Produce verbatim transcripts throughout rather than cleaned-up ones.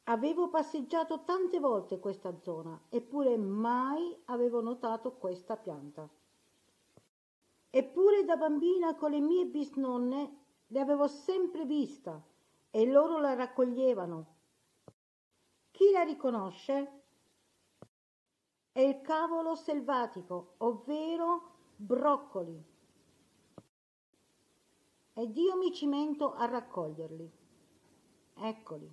Avevo passeggiato tante volte questa zona, eppure mai avevo notato questa pianta. Eppure da bambina con le mie bisnonne le avevo sempre vista e loro la raccoglievano. Chi la riconosce? È il cavolo selvatico, ovvero broccoli. Ed io mi cimento a raccoglierli. Eccoli.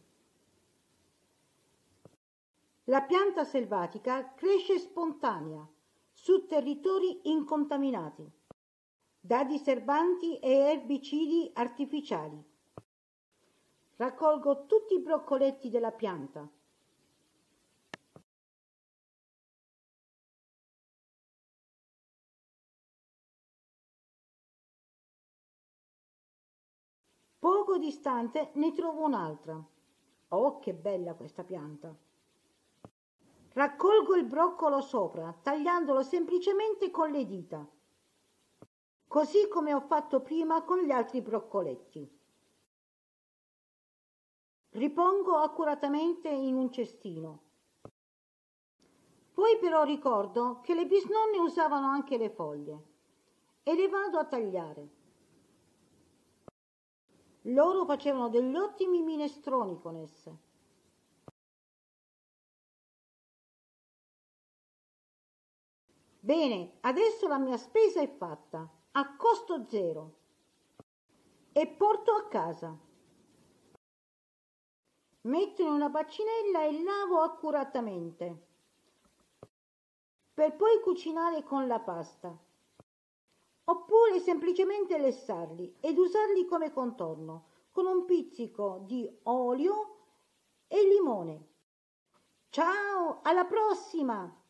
La pianta selvatica cresce spontanea su territori incontaminati da diserbanti e erbicidi artificiali. Raccolgo tutti i broccoletti della pianta. Poco distante ne trovo un'altra. Oh, che bella questa pianta! Raccolgo il broccolo sopra, tagliandolo semplicemente con le dita, così come ho fatto prima con gli altri broccoletti. Ripongo accuratamente in un cestino. Poi però ricordo che le bisnonne usavano anche le foglie e le vado a tagliare. Loro facevano degli ottimi minestroni con esse. Bene, adesso la mia spesa è fatta, a costo zero, e porto a casa. Metto in una bacinella e lavo accuratamente, per poi cucinare con la pasta, oppure semplicemente lessarli ed usarli come contorno, con un pizzico di olio e limone. Ciao, alla prossima!